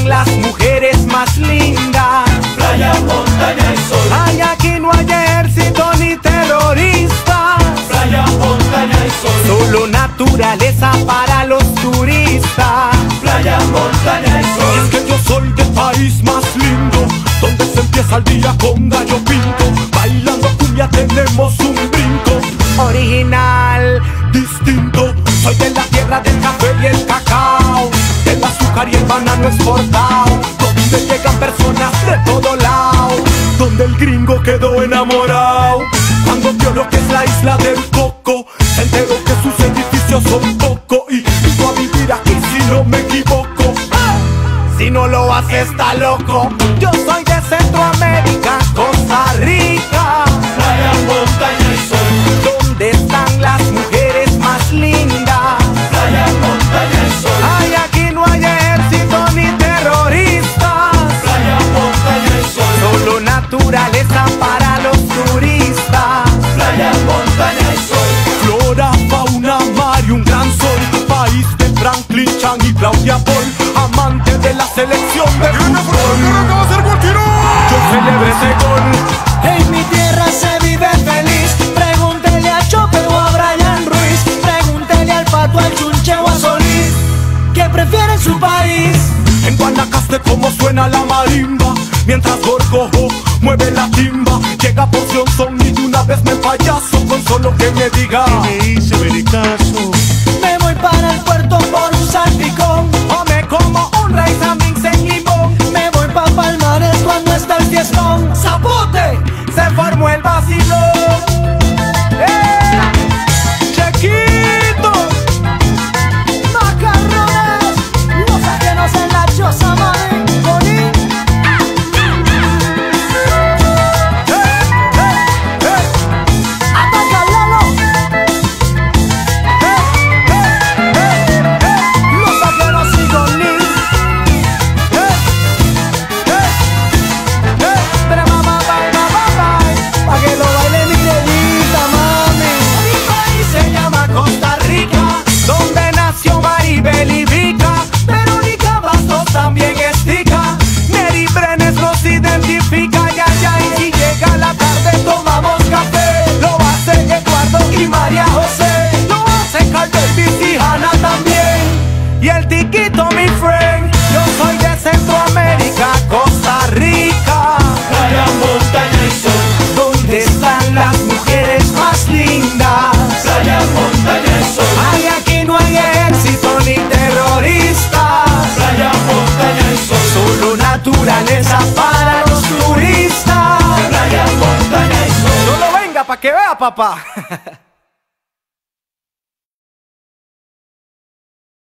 están las mujeres más lindas? Playa, montaña y sol. Ay, aquí no hay ejército ni terroristas. Playa, montaña y sol. Solo naturaleza para los turistas. Playa, montaña y sol. Y es que yo soy del país más lindo, donde se empieza el día con gallo pinto. Bailando cumbia tenemos un brinco Original, distinto. Soy de la tierra del café y el cacao, del azúcar y el banano exportado, donde llegan personas de todo lado, donde el gringo quedó enamorado cuando vio lo que es la isla del coco. Se enteró que sus edificios son poco y vino a vivir aquí si no me equivoco. si no lo hace está loco. Yo soy de Centroamérica, Costa Rica. Playa, montaña y sol. ¿Dónde están las mujeres más lindas? Playa, montaña y sol. Ay, aquí no hay ejército ni terroristas. Playa, montaña y sol. Solo naturaleza para los turistas. Playa, montaña y sol. Flora, fauna, mar y un gran sol. País de Franklin Chan y Claudia Paul, amante de la selección de fútbol. Yo celebré ese gol. En mi tierra se vive feliz. Pregúntele a Chope o a Brian Ruiz. Pregúntele al Pato, al Chunche o a Solís, ¿qué prefiere su país? En Guanacaste como suena la marimba, mientras Gorgojo mueve la timba. Llega Porción Son y de una vez me payaso con solo que me diga. Me hice vericazo. Me voy para el puerto por un salpicón, O me como un rice and beans en limón. me voy pa' Palmares cuando está el fiestón. ¡Zapote! Se formó el vacilón. ¡Chequito! Macarrones, los ajenos en la choza, mami. Bonín. Ataca, Lalo. Los ajenos y Bonín. Pero mamá, Pa' que lo baile mi negrita, mami. mi país se llama Costa Rica, donde nació Maribel y Vica. Verónica Bastos también es tica. Mary Brenes nos identifica. Y si llega la tarde tomamos café. Lo hace Eduardo y María José. Lo hace Carl Davis y Hannah también. Y el tiquito, mi friend. Yo soy de Centroamérica, Costa Rica. Playa, montaña y sol. ¿Dónde están las mujeres más lindas? Playa, montaña y sol. Ay, aquí no hay ejército ni terroristas. Playa, montaña y sol. Solo naturaleza para los turistas. Playa, montaña y sol. Solo venga pa' que vea, papá.